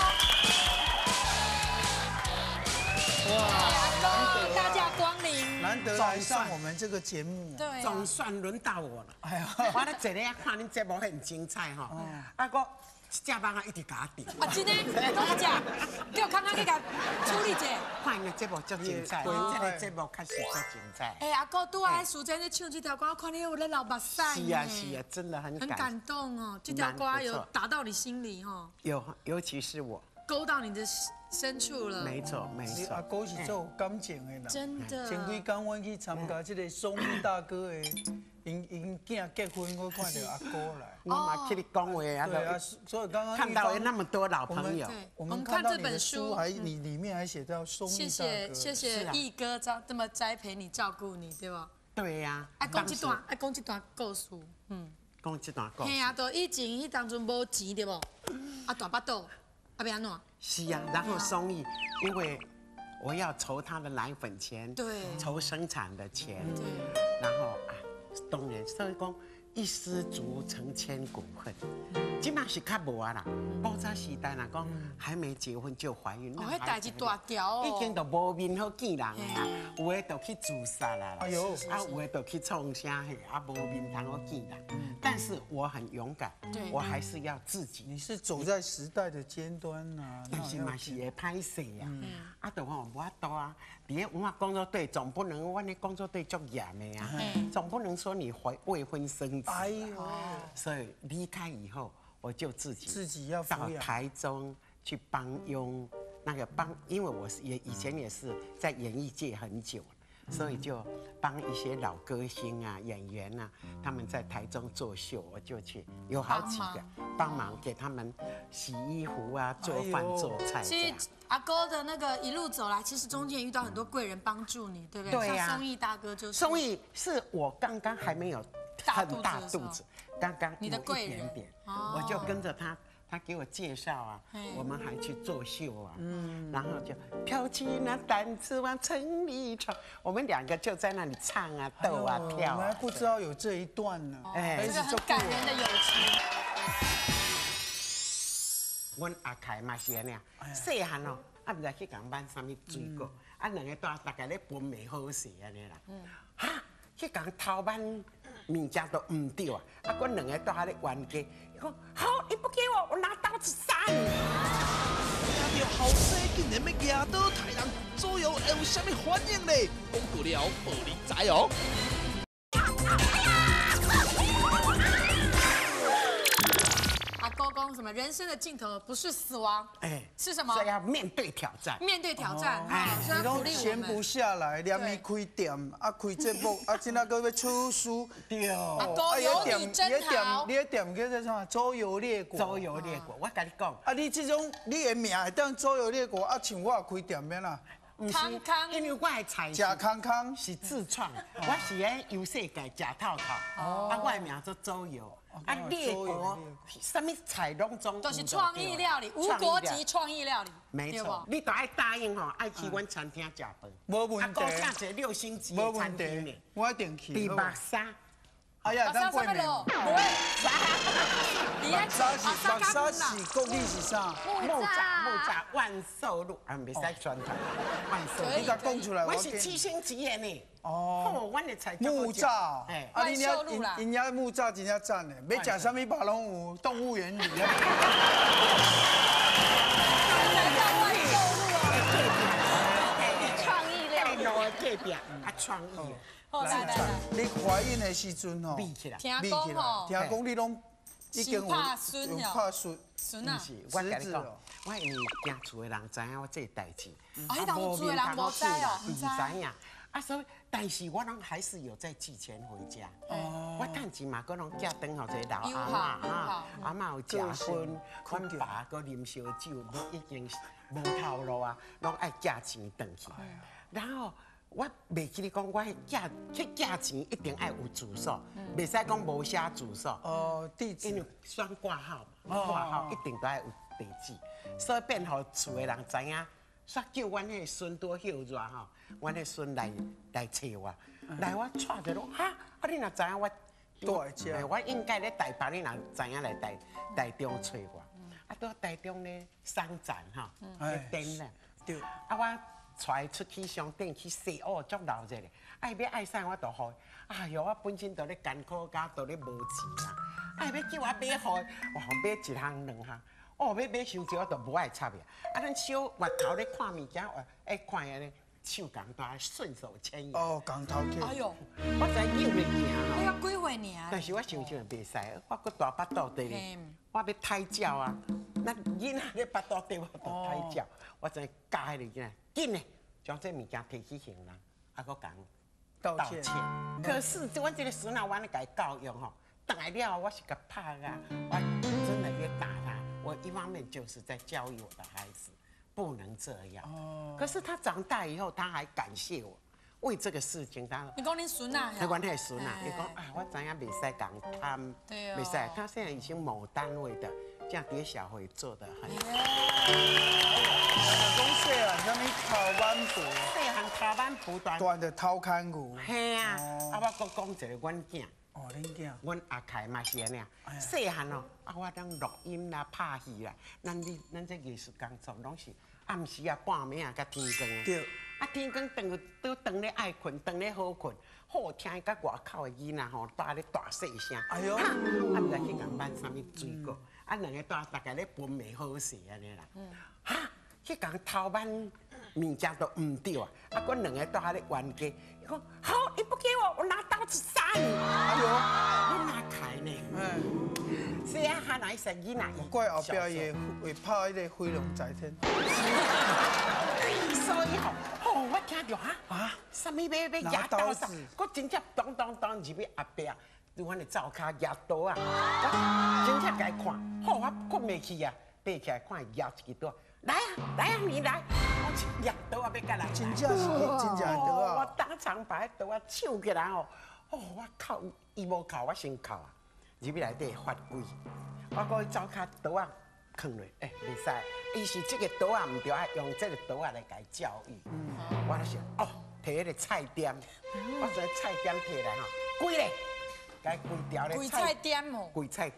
[SPEAKER 1] 哇，难得
[SPEAKER 2] 大驾光临，
[SPEAKER 1] 难得来上我们这个节目。
[SPEAKER 2] 对，
[SPEAKER 6] 总算轮到我了。
[SPEAKER 1] 哎呀，
[SPEAKER 6] 我咧坐咧看恁节目很精彩吼，啊我一只网啊一直甲我订。
[SPEAKER 2] 啊，真的，都是这，叫康康去甲处理者。
[SPEAKER 6] 看个节目足精彩，这个节目确实足精彩。
[SPEAKER 2] 哎，阿哥，拄啊，淑珍在唱这条歌，我看你有咧流目屎。
[SPEAKER 6] 是啊是啊，真的很
[SPEAKER 2] 很
[SPEAKER 6] 感
[SPEAKER 2] 感动哦，这条歌有打到你心里哈，
[SPEAKER 6] 有，尤其是我，
[SPEAKER 2] 勾到你的深处了。
[SPEAKER 6] 没错没
[SPEAKER 1] 你阿
[SPEAKER 6] 错。
[SPEAKER 1] 哥是做感情的啦。
[SPEAKER 2] 真的。
[SPEAKER 1] 前几天我去参加这个松义大哥的，因因囝结婚，我看到阿哥来。
[SPEAKER 6] 我嘛听你讲话啊，
[SPEAKER 1] 对啊，所以刚刚
[SPEAKER 6] 看到有那么多老朋友，
[SPEAKER 1] 我们看到你的书，还你里面还写到松义大哥。
[SPEAKER 2] 谢谢谢谢义哥这这么栽培你、照顾你，对吧？
[SPEAKER 6] 对呀。
[SPEAKER 2] 爱讲这段，爱讲这段故事，嗯。
[SPEAKER 6] 讲这段故事。
[SPEAKER 2] 嘿啊，都以前迄当阵无钱对不？啊大巴肚，啊要安怎？
[SPEAKER 6] 是啊，然后松义，因为我要筹他的奶粉钱，
[SPEAKER 2] 对，
[SPEAKER 6] 筹生产的钱，
[SPEAKER 2] 对，
[SPEAKER 6] 然后啊，当然所以讲一失足成千古恨，即嘛是较无啊啦。古早时代啦，讲还没结婚就怀孕，
[SPEAKER 2] 哦，迄代志大条哦，
[SPEAKER 6] 已经都无面好见人啊，有的就去自杀啦，
[SPEAKER 1] 哎呦，
[SPEAKER 6] 啊有的就去创啥嘿，啊无面通好见人。但是我很勇敢，我还是要自己。
[SPEAKER 1] 你是走在时代的尖端呐，
[SPEAKER 6] 但是嘛是会歹势啊，啊，就我无法度啊。伫咧文化工作队总不能，阮的工作队足严的啊，总不能说你怀未婚生子。哎呦，所以离开以后，我就自己
[SPEAKER 1] 自己要
[SPEAKER 6] 到台中去帮佣那个帮，因为我是也以前也是在演艺界很久。所以就帮一些老歌星啊、演员啊，他们在台中做秀，我就去，有好几个帮忙给他们洗衣服啊、做饭、做菜。
[SPEAKER 2] 其实阿哥的那个一路走来，其实中间遇到很多贵人帮助你，对不对？
[SPEAKER 6] 对呀。
[SPEAKER 2] 像松义大哥就是。
[SPEAKER 6] 松义是我刚刚还没有很大肚子，刚刚
[SPEAKER 2] 你的贵人，
[SPEAKER 6] 我就跟着他。他给我介绍啊，我们还去作秀啊，嗯，然后就飘起那单子往城里闯，我们两个就在那里唱啊、斗啊、跳啊。
[SPEAKER 1] 我们还不知道有这一段呢，
[SPEAKER 2] 哎，这个很感人的友情。
[SPEAKER 6] 阮阿凯嘛是安尼啊，细汉哦，啊唔知去共办啥物水果，啊两个大大概咧分袂好势安尼啦。哈， 迄讲头班物件都唔对啊，啊，阮两个都喺咧冤家。伊讲好，你不给我，我拿刀子杀你。
[SPEAKER 5] 听到后生竟然要压倒台人，左右会有啥物反应呢？讲过了，无你知哦。
[SPEAKER 2] 阿哥讲什么？人生的尽头不是死亡，哎，是什么？
[SPEAKER 6] 所以要面对挑战。
[SPEAKER 2] 面对挑战，哎，
[SPEAKER 1] 你都闲不下来，连伊开店，啊开节目，啊今仔个要出书，
[SPEAKER 6] 对。
[SPEAKER 2] 阿哥有你真好。
[SPEAKER 1] 你的店叫做啥？周游列国。
[SPEAKER 6] 周游列国，我跟你讲。
[SPEAKER 1] 啊，你这种你的名会当周游列国，啊像我开店免啦。
[SPEAKER 2] 康康，
[SPEAKER 6] 因为我的菜
[SPEAKER 1] 假康康
[SPEAKER 6] 是自创，我是喺游世界假套套，啊，我的名做周游。啊，列国什么菜拢总
[SPEAKER 2] 都是创意料理，无国籍创意料理，
[SPEAKER 6] 没错。你都爱答应吼，爱去阮餐厅食饭，
[SPEAKER 1] 无问题。
[SPEAKER 6] 啊，请一个六星级的餐厅呢，
[SPEAKER 1] 我一定去。
[SPEAKER 6] 第八沙，
[SPEAKER 1] 哎呀，咱过年。
[SPEAKER 2] 不会。
[SPEAKER 1] 白沙是白沙是国语是啥？
[SPEAKER 6] 木栅木栅万寿路啊，袂使宣传。万寿路，
[SPEAKER 1] 你甲讲出来，
[SPEAKER 6] 我是七星级的呢。
[SPEAKER 1] 哦，
[SPEAKER 6] 阮的菜
[SPEAKER 1] 木栅，
[SPEAKER 2] 哎，啊，
[SPEAKER 1] 你遐因遐木栅真正赞嘞，要食啥物肉拢有，动物园里啊。
[SPEAKER 4] 创意料理，
[SPEAKER 6] 隔壁啊，创意。
[SPEAKER 2] 来来来，
[SPEAKER 1] 你怀孕的时阵吼，
[SPEAKER 6] 闭起来，
[SPEAKER 2] 听讲吼，
[SPEAKER 1] 听讲你拢已经有
[SPEAKER 2] 怕孙
[SPEAKER 1] 有怕孙
[SPEAKER 2] 孙啊，
[SPEAKER 6] 我跟你讲，我因为惊厝的人知影我这代志，
[SPEAKER 2] 啊，迄当厝的人无知哦，
[SPEAKER 6] 唔知影。啊，所以，但是我拢还是有在寄钱回家。哦，我趁钱嘛，搁拢寄转互一个老阿嬷哈，阿嬷有食薰，阮爸搁啉烧酒，已经无头路啊，拢爱寄钱转去。然后我袂记你讲，我寄去寄钱一定爱有住所，袂使讲无写住所。哦，地址，因为选挂号嘛，挂号一定都爱有地址，所以变互厝的人知影。煞叫阮迄个孙多休热吼，阮迄孙来来找我，来我带着拢哈，啊你若知影我
[SPEAKER 1] 住在
[SPEAKER 6] 我应该咧台北，你若知影来台台中找我，啊到台中咧商展吼，咧展咧，对，啊我带出去商店去洗哦，足闹热咧，啊要爱啥我就好，哎哟我本身就咧艰苦家，就咧无钱啦，啊要叫我买好，我买一项两项。哦，要买香蕉就无爱插呀！啊，咱小月头咧看物件，哎，看下咧手工大顺手牵羊。
[SPEAKER 1] 哦，工头去。
[SPEAKER 6] 哎呦，我知有物件
[SPEAKER 2] 吼。你要几岁尔？
[SPEAKER 6] 但是我想想袂使，我搁大巴肚底咧，我要胎教啊！那囡仔咧巴肚底，我着胎教，我才教迄个囡仔，紧咧将这物件摕去行人，啊，搁讲道歉。可是我这个孙仔，我咧甲伊教育吼，等来了，我是甲拍啊，我真的要打他。我一方面就是在教育我的孩子，不能这样。哦。可是他长大以后，他还感谢我，为这个事情他。
[SPEAKER 2] 你讲你孙啊？
[SPEAKER 6] 台湾那孙啊，你讲啊，我知影袂使讲他，袂使。他现在已经某单位的，这样蝶小慧做的很。
[SPEAKER 1] 讲细汉什么头板布？
[SPEAKER 6] 细汉头板布断。
[SPEAKER 1] 断的偷看牛。
[SPEAKER 6] 嘿啊！啊，我搁讲一个阮囝。
[SPEAKER 1] 哦，恁囝，
[SPEAKER 6] 阮阿凯嘛是安尼啊，细汉哦，啊我当录音啦、拍戏啦，咱你咱这艺术工作拢是暗时啊、半暝啊、甲天光啊。对。啊天光等个都等咧爱困，等咧好困，好听甲外口的囡仔吼，大咧大细声。哎呦！啊，毋知去共办啥物水果，啊两个大大家咧分袂好势安尼啦。嗯。哈，去共头班物件都唔对啊，啊阮两个都喺咧冤家。讲好，你不给我，我拿刀子杀你！哎呦，你哪开呢？嗯，是啊，还来生囡仔。
[SPEAKER 1] 怪后壁也会拍迄个飞龙在天。
[SPEAKER 6] 所以吼，哦，我听着哈啊，什么要要牙刀子？我真正当当当入去后壁，阮的灶骹牙刀啊，我真正甲伊看，好，我困袂去啊，爬起来看伊牙一支刀，来啊，来啊，你来。牙刀啊，要甲人
[SPEAKER 1] 真正是真正的刀啊！
[SPEAKER 6] 我当场把迄刀啊抽起来哦，哦，我靠，伊无靠，我先靠啊！入去内底发规，我搁去走卡刀啊放落，哎，袂使，伊是这个刀啊，唔对，爱用这个刀啊来甲伊教育。我就想，哦，摕迄个菜点，我将菜点摕来吼，规咧，甲伊规条咧
[SPEAKER 2] 菜点哦，
[SPEAKER 6] 规菜点，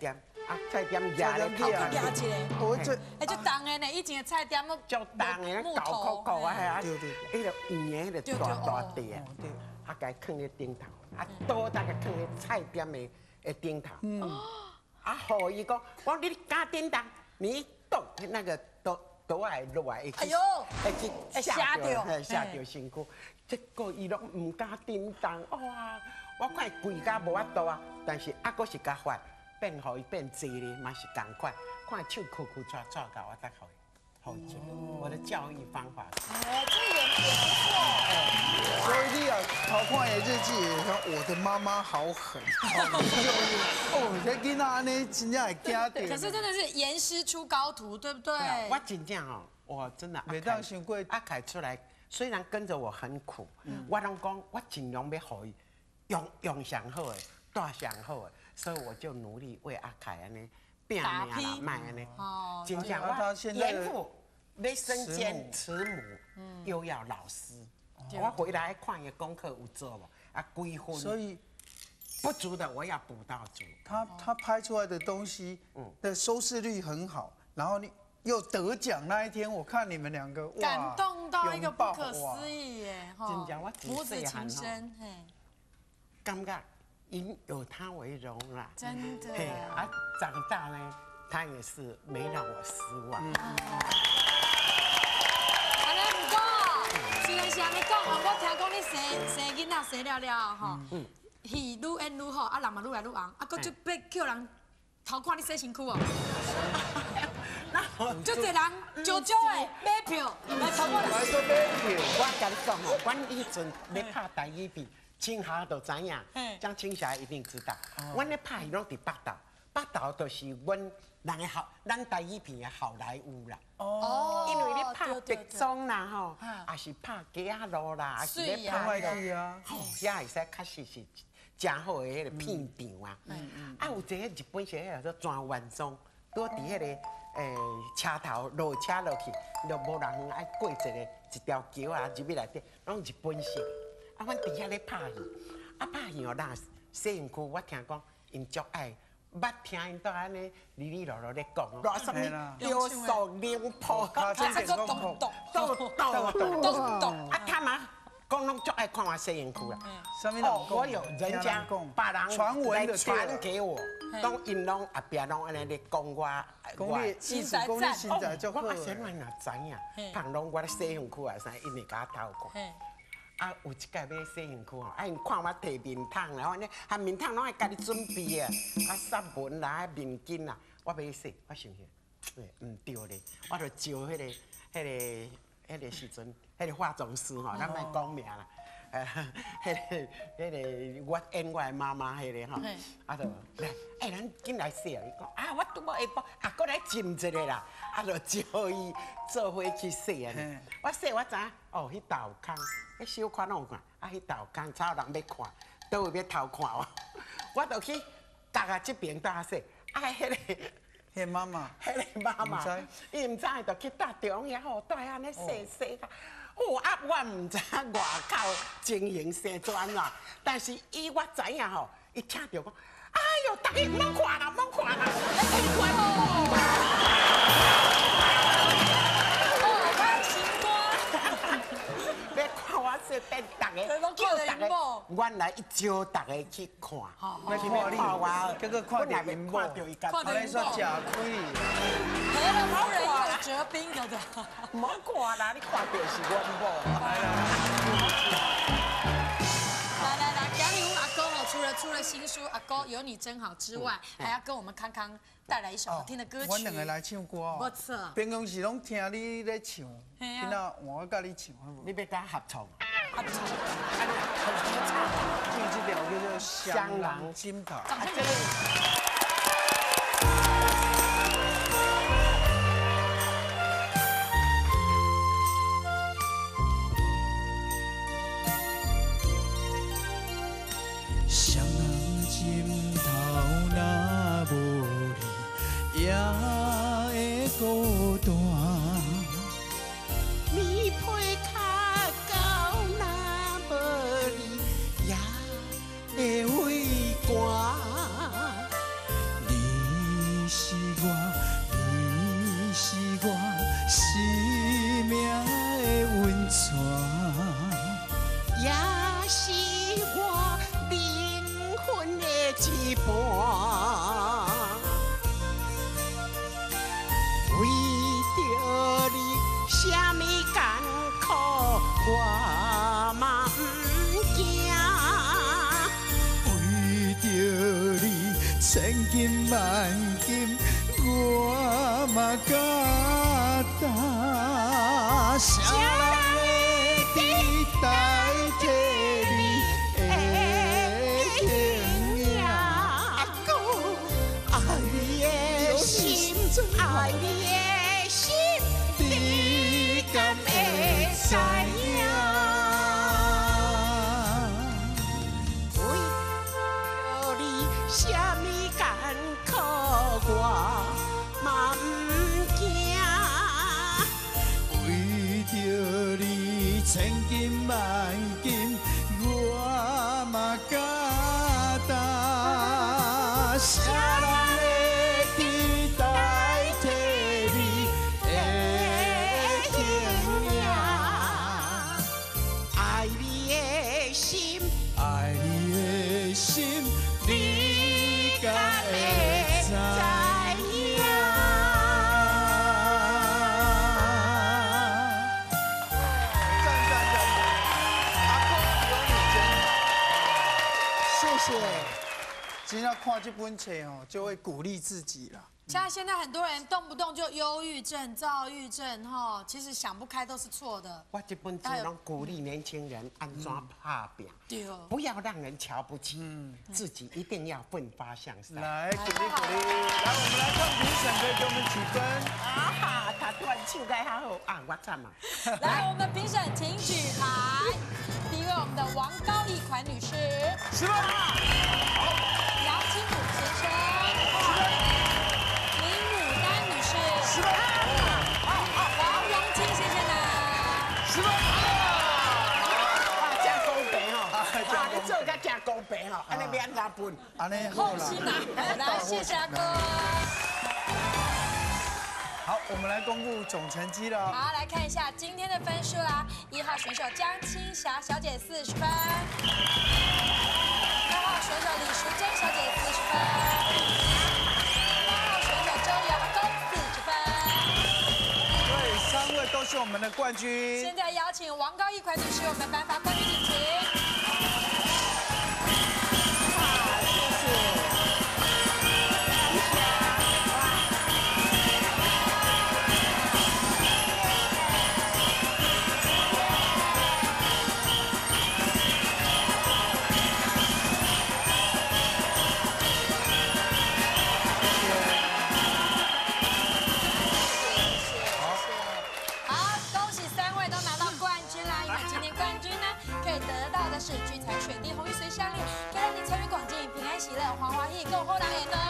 [SPEAKER 6] 啊，菜店
[SPEAKER 1] 菜
[SPEAKER 6] 压
[SPEAKER 1] 店
[SPEAKER 6] 咧头
[SPEAKER 2] 压一个，
[SPEAKER 1] 我这
[SPEAKER 2] 哎，就重的呢，以前的菜店都
[SPEAKER 6] 足重的，
[SPEAKER 2] 木
[SPEAKER 6] 高
[SPEAKER 2] 头
[SPEAKER 6] 高高啊，啊，
[SPEAKER 1] 对对
[SPEAKER 6] 迄个圆的，迄个大大地啊，
[SPEAKER 1] 对，
[SPEAKER 6] 啊，甲伊放咧顶头，啊，刀大概放咧菜店的的顶头，嗯，啊，好伊讲，我你加叮当，你动那个刀刀来落来，
[SPEAKER 2] 哎呦，
[SPEAKER 6] 会去
[SPEAKER 2] 会吓到
[SPEAKER 6] 嘿吓到身躯。结果伊拢唔加叮当，哇！我看贵甲无法度啊，但是啊，佫是甲发变互伊变济咧，嘛是共款，看手哭哭抓抓到我才互伊。好做，我的教育方法是。
[SPEAKER 2] 哎，这也也不错。
[SPEAKER 1] 所以你啊，头看的日记，说我的妈妈好狠。哦，这囡仔安尼真正会惊到。
[SPEAKER 2] 可是真的是严师出高徒，对不对？
[SPEAKER 6] 我真正哦，我真的。
[SPEAKER 1] 每当想过
[SPEAKER 6] 阿凯出来，虽然跟着我很苦，我拢讲我尽量要互伊用用上好的，带上好的，所以我就努力为阿凯安尼拼命啦，卖安尼。哦，真正我严父要身兼慈母，又要老师。我回来看伊功课有做无，啊几分。
[SPEAKER 1] 所以
[SPEAKER 6] 不足的我要补到足。
[SPEAKER 1] 他他拍出来的东西的收视率很好，然后你又得奖那一天，我看你们两个哇，
[SPEAKER 2] 感动到一个不可思议耶！
[SPEAKER 6] 真正我
[SPEAKER 2] 母子情深，嘿，
[SPEAKER 6] 感觉因有他为荣啦。
[SPEAKER 2] 真的。
[SPEAKER 6] 嘿啊，长大呢，他也是没让我失望。
[SPEAKER 2] 安尼不过，虽然是安尼讲，我听讲你生生囡仔生了了吼，戏愈演愈好，啊人嘛愈来愈红，啊，搁就要叫人偷看你洗身躯哦。就这人招招的买票来偷看。
[SPEAKER 1] 来做买票，
[SPEAKER 6] 我跟你讲哦，阮以前咧拍台语片，青霞就知影，张青霞一定知道。阮咧拍戏拢伫北投，北投就是阮人的好，咱台语片的好莱坞啦。哦。因为你拍白庄啦吼，也是拍街仔路啦，也是咧拍
[SPEAKER 1] 去啊，
[SPEAKER 6] 吼，也会使确实是真好的迄个片场啊。嗯嗯。啊，有一个日本是迄个做专元庄，拄伫迄个诶车头落车落去，就无人远，爱过一个一条桥啊，入去内底，拢日本式。啊，阮伫遐咧拍戏，啊拍戏哦，那摄影区我听讲，因足爱。捌听因都安尼哩哩落落咧讲，偌什么雕塑灵婆，
[SPEAKER 1] 卡真点讲
[SPEAKER 6] 咚咚咚咚咚，啊他嘛讲拢足爱看我摄影区啦。哦，我有人家别人
[SPEAKER 1] 传闻的
[SPEAKER 6] 传给我，讲因拢后壁拢安尼咧讲我，
[SPEAKER 1] 我意思讲你现在足好。
[SPEAKER 6] 我先问哪知影，旁拢我咧摄影区啊啥，因会甲我偷看。啊，有一届要摄影区吼，啊，因看我摕面桶，然后呢，含面桶拢爱家己准备啊，啊，纱文啦、面巾啦，我要洗，我想想，诶，唔对咧，我就招迄个、迄个、迄个时阵，迄个化妆师吼，咱莫讲名啦，诶，迄个、迄个我演我的妈妈迄个吼，啊就来，诶，咱紧来洗啊！伊讲啊，我拄无下晡，啊，搁来浸一个啦，啊，就招伊做伙去洗啊。我洗我知影，哦，迄道空。迄小看拢有看，啊！迄道工草人要看，倒位要偷看我，我就去夹啊这边搭说，啊！迄个，
[SPEAKER 1] 迄妈妈，
[SPEAKER 6] 迄个妈妈，伊唔知就去搭中遐吼，带安尼洗洗甲，哦啊！我唔知外口情形生怎啦，但是伊我知影吼，伊听到讲，哎呦，大家唔好看啦，唔好看啦，你看哦。说变大家叫大家，原来伊招大家去看，
[SPEAKER 1] 要看我，结果看到因某，安尼说吃亏。
[SPEAKER 2] 可能某人有折兵的的，
[SPEAKER 6] 唔好看啦，你看到是阮某。来啦，
[SPEAKER 2] 来来来，今日我阿哥哦，除了出了新书《阿哥有你真好》之外，还要跟我们康康带来一首好听的歌曲。
[SPEAKER 1] 我两个来唱歌哦。
[SPEAKER 2] 没错。
[SPEAKER 1] 平常时拢听你咧唱，今仔换我甲你唱，好无？
[SPEAKER 6] 你要甲合唱？
[SPEAKER 1] 合唱。唱这条叫做《香囊金塔》。
[SPEAKER 8] 香囊金头若无你，也会孤单。
[SPEAKER 6] 棉被较厚若无你，也会畏寒。
[SPEAKER 8] 简单，啥人会替代替你的形影？阿哥，爱你的心，爱你的心，你敢会知影？为着你，啥物艰苦我嘛不惊，为着你千金万金我嘛敢担。啥人会替代替你的形影？爱你的心，爱你的心，你敢会知影？
[SPEAKER 1] 赞赞赞赞！阿公有你真好，谢谢。今天看这本册哦，就会鼓励自己了。
[SPEAKER 2] 像现在很多人动不动就忧郁症、躁郁症，哈，其实想不开都是错的。
[SPEAKER 6] 我这本书拢鼓励年轻人安怎拍拼，
[SPEAKER 2] 对，
[SPEAKER 6] 不要让人瞧不起，自己一定要奋发向上。
[SPEAKER 1] 来，鼓励鼓励。来，我们来看评审，可以给我们几分？
[SPEAKER 6] 啊哈，他断手该好好啊，我赞嘛。
[SPEAKER 2] 来，我们评审请举牌。第一位，我们的王高一款女士，
[SPEAKER 1] 十分。
[SPEAKER 2] 杨清楚先生，
[SPEAKER 1] 十分。
[SPEAKER 2] 林牡丹女士，
[SPEAKER 1] 十分。
[SPEAKER 2] 王荣金先生呢，
[SPEAKER 1] 十分。
[SPEAKER 6] 哇，真公平哦！哇，你做甲真公平哦，安尼免哪分？
[SPEAKER 1] 安尼好啦。
[SPEAKER 2] 后心呐，来，谢谢阿哥。
[SPEAKER 1] 好，我们来公布总成绩了。
[SPEAKER 2] 好，来看一下今天的分数啦。一号选手江青霞小姐四十分，二号选手李淑珍小姐四十分，八号选手周瑶阿公四十分。
[SPEAKER 1] 对，三位都是我们的冠军。
[SPEAKER 2] 现在邀请王高一款女士为我们颁发冠军锦旗。是聚财、水滴、红玉随项链，可以让您财源广进、平安喜乐、黄花喜、够后人缘呢。